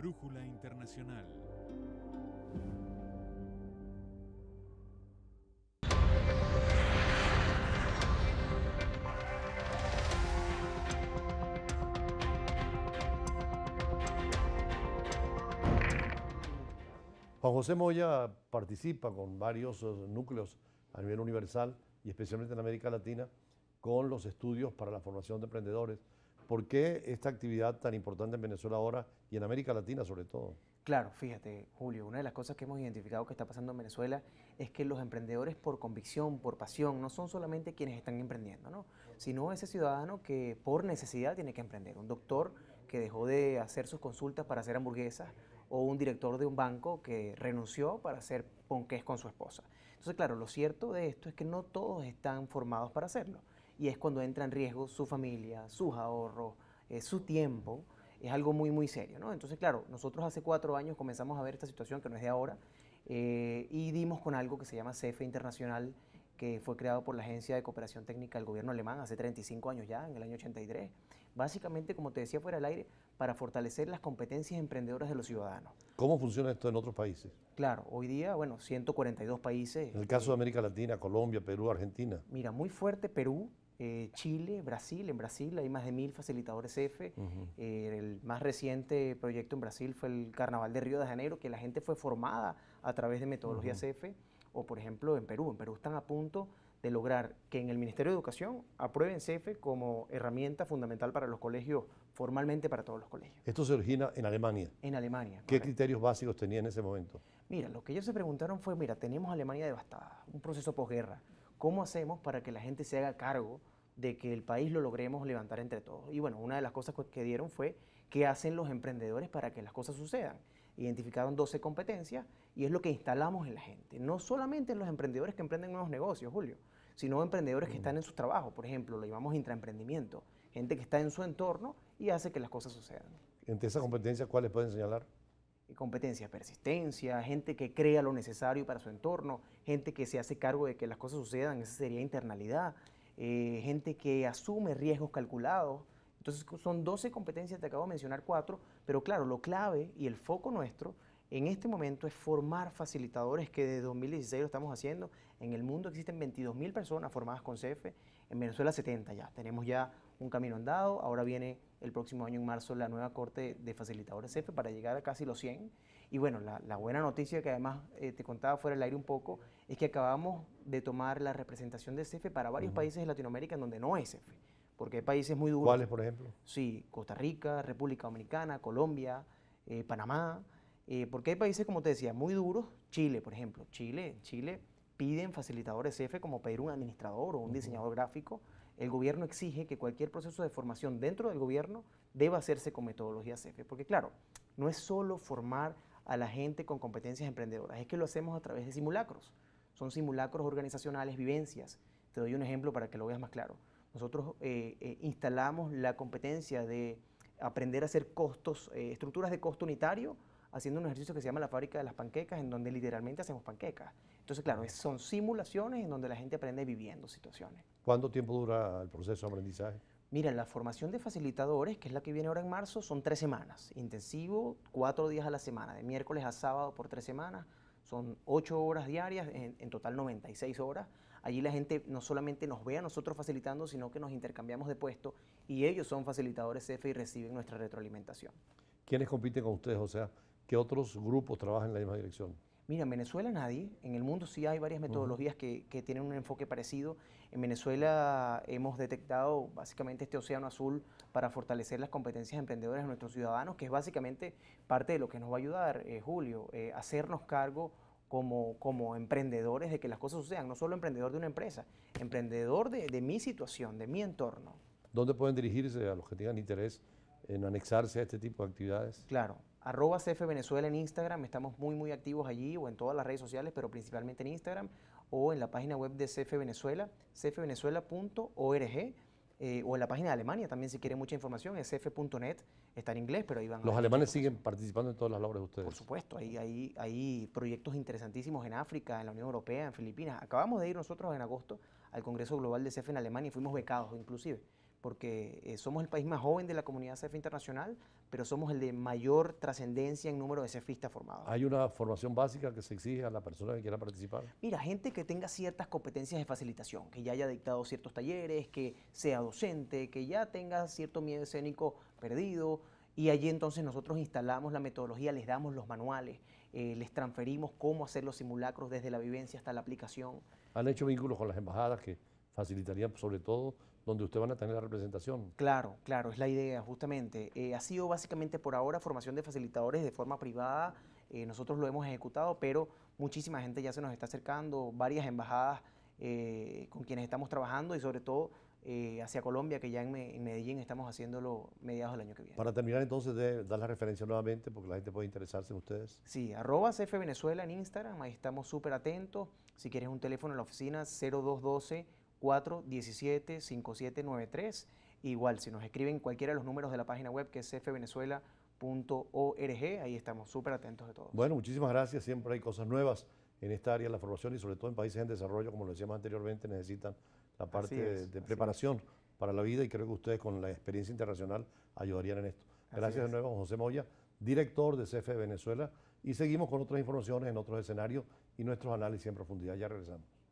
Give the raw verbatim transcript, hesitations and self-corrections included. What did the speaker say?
Brújula Internacional. Juan José Moya participa con varios uh, núcleos a nivel universal y especialmente en América Latina con los estudios para la formación de emprendedores. ¿Por qué esta actividad tan importante en Venezuela ahora y en América Latina sobre todo? Claro, fíjate, Julio, una de las cosas que hemos identificado que está pasando en Venezuela es que los emprendedores por convicción, por pasión, no son solamente quienes están emprendiendo, ¿no? Sino ese ciudadano que por necesidad tiene que emprender. Un doctor que dejó de hacer sus consultas para hacer hamburguesas o un director de un banco que renunció para hacer ponqués con su esposa. Entonces, claro, lo cierto de esto es que no todos están formados para hacerlo. Y es cuando entra en riesgo su familia, sus ahorros, eh, su tiempo. Es algo muy, muy serio, ¿no? Entonces, claro, nosotros hace cuatro años comenzamos a ver esta situación que no es de ahora eh, y dimos con algo que se llama C E F E Internacional, que fue creado por la Agencia de Cooperación Técnica del Gobierno alemán hace treinta y cinco años ya, en el año ochenta y tres. Básicamente, como te decía fuera del aire, para fortalecer las competencias emprendedoras de los ciudadanos. ¿Cómo funciona esto en otros países? Claro, hoy día, bueno, ciento cuarenta y dos países. En el caso eh, de América Latina, Colombia, Perú, Argentina. Mira, muy fuerte Perú, eh, Chile, Brasil. En Brasil hay más de mil facilitadores C E F E. Uh-huh. Eh, el más reciente proyecto en Brasil fue el Carnaval de Río de Janeiro, que la gente fue formada a través de metodología Uh-huh. C E F E. O, por ejemplo, en Perú. En Perú están a punto de lograr que en el Ministerio de Educación aprueben C E F E como herramienta fundamental para los colegios, formalmente para todos los colegios. Esto se origina en Alemania. En Alemania. ¿Qué correcto. criterios básicos tenía en ese momento? Mira, lo que ellos se preguntaron fue, mira, tenemos Alemania devastada, un proceso posguerra. ¿Cómo hacemos para que la gente se haga cargo de que el país lo logremos levantar entre todos? Y bueno, una de las cosas que dieron fue qué hacen los emprendedores para que las cosas sucedan. Identificaron doce competencias y es lo que instalamos en la gente. No solamente en los emprendedores que emprenden nuevos negocios, Julio, sino emprendedores que están en sus trabajos. Por ejemplo, lo llamamos intraemprendimiento. Gente que está en su entorno y hace que las cosas sucedan. Entre esas competencias, ¿cuáles pueden señalar? Competencia, persistencia, gente que crea lo necesario para su entorno, gente que se hace cargo de que las cosas sucedan, esa sería internalidad, eh, gente que asume riesgos calculados. Entonces son doce competencias, te acabo de mencionar cuatro, pero claro, lo clave y el foco nuestro en este momento es formar facilitadores, que desde dos mil dieciséis lo estamos haciendo. En el mundo existen veintidós mil personas formadas con C E F E, en Venezuela setenta ya. Tenemos ya un camino andado, ahora viene el próximo año en marzo la nueva corte de facilitadores C E F E para llegar a casi los cien. Y bueno, la, la buena noticia que además eh, te contaba fuera del aire un poco, es que acabamos de tomar la representación de C E F E para varios uh-huh. países de Latinoamérica en donde no hay C E F E, porque hay países muy duros. ¿Cuáles, por ejemplo? Sí, Costa Rica, República Dominicana, Colombia, eh, Panamá. Eh, porque hay países, como te decía, muy duros. Chile, por ejemplo. Chile, Chile piden facilitadores C E F E como pedir un administrador o un uh-huh. diseñador gráfico. El gobierno exige que cualquier proceso de formación dentro del gobierno deba hacerse con metodología C E F E. Porque claro, no es solo formar a la gente con competencias emprendedoras, es que lo hacemos a través de simulacros. Son simulacros organizacionales, vivencias. Te doy un ejemplo para que lo veas más claro. Nosotros eh, eh, instalamos la competencia de aprender a hacer costos, eh, estructuras de costo unitario, haciendo un ejercicio que se llama la fábrica de las panquecas, en donde literalmente hacemos panquecas. Entonces, claro, es, son simulaciones en donde la gente aprende viviendo situaciones. ¿Cuánto tiempo dura el proceso de aprendizaje? Mira, la formación de facilitadores, que es la que viene ahora en marzo, son tres semanas. Intensivo, cuatro días a la semana, de miércoles a sábado por tres semanas. Son ocho horas diarias, en, en total noventa y seis horas. Allí la gente no solamente nos ve a nosotros facilitando, sino que nos intercambiamos de puesto y ellos son facilitadores C E F E y reciben nuestra retroalimentación. ¿Quiénes compiten con ustedes? O sea, ¿qué otros grupos trabajan en la misma dirección? Mira, en Venezuela nadie, en el mundo sí hay varias metodologías uh-huh. que, que tienen un enfoque parecido. En Venezuela hemos detectado básicamente este océano azul para fortalecer las competencias emprendedoras de nuestros ciudadanos, que es básicamente parte de lo que nos va a ayudar, eh, Julio, eh, hacernos cargo como, como emprendedores de que las cosas sucedan, no solo emprendedor de una empresa, emprendedor de, de mi situación, de mi entorno. ¿Dónde pueden dirigirse a los que tengan interés en anexarse a este tipo de actividades? Claro, arroba C E F E Venezuela en Instagram, estamos muy muy activos allí o en todas las redes sociales, pero principalmente en Instagram o en la página web de C E F E Venezuela, c f venezuela punto org, eh, o en la página de Alemania también si quieren mucha información, es c f punto net, está en inglés, pero ahí van. ¿Los alemanes siguen participando en todas las labores de ustedes? Por supuesto, hay, hay, hay proyectos interesantísimos en África, en la Unión Europea, en Filipinas. Acabamos de ir nosotros en agosto al Congreso Global de C E F E en Alemania y fuimos becados inclusive, porque eh, somos el país más joven de la comunidad C E F E internacional pero somos el de mayor trascendencia en número de cefistas formados. ¿Hay una formación básica que se exige a la persona que quiera participar? Mira, gente que tenga ciertas competencias de facilitación, que ya haya dictado ciertos talleres, que sea docente, que ya tenga cierto miedo escénico perdido, y allí entonces nosotros instalamos la metodología, les damos los manuales, eh, les transferimos cómo hacer los simulacros desde la vivencia hasta la aplicación. ¿Han hecho vínculos con las embajadas que facilitarían sobre todo donde ustedes van a tener la representación? Claro, claro, es la idea justamente. Eh, ha sido básicamente por ahora formación de facilitadores de forma privada, eh, nosotros lo hemos ejecutado, pero muchísima gente ya se nos está acercando, varias embajadas eh, con quienes estamos trabajando y sobre todo eh, hacia Colombia, que ya en, Me en Medellín estamos haciéndolo mediados del año que viene. Para terminar entonces, de dar la referencia nuevamente, porque la gente puede interesarse en ustedes. Sí, arroba C F Venezuela en Instagram, ahí estamos súper atentos. Si quieres un teléfono en la oficina, cero dos uno dos, cuatro uno siete, cinco siete nueve tres. Igual, si nos escriben cualquiera de los números de la página web, que es c f venezuela punto org, ahí estamos súper atentos de todo. Bueno, muchísimas gracias. Siempre hay cosas nuevas en esta área de la formación y sobre todo en países en desarrollo, como lo decíamos anteriormente, necesitan la parte de, de preparación es. para la vida y creo que ustedes con la experiencia internacional ayudarían en esto. Gracias de nuevo, José Moya, director de C F Venezuela, y seguimos con otras informaciones en otros escenarios y nuestros análisis en profundidad. Ya regresamos.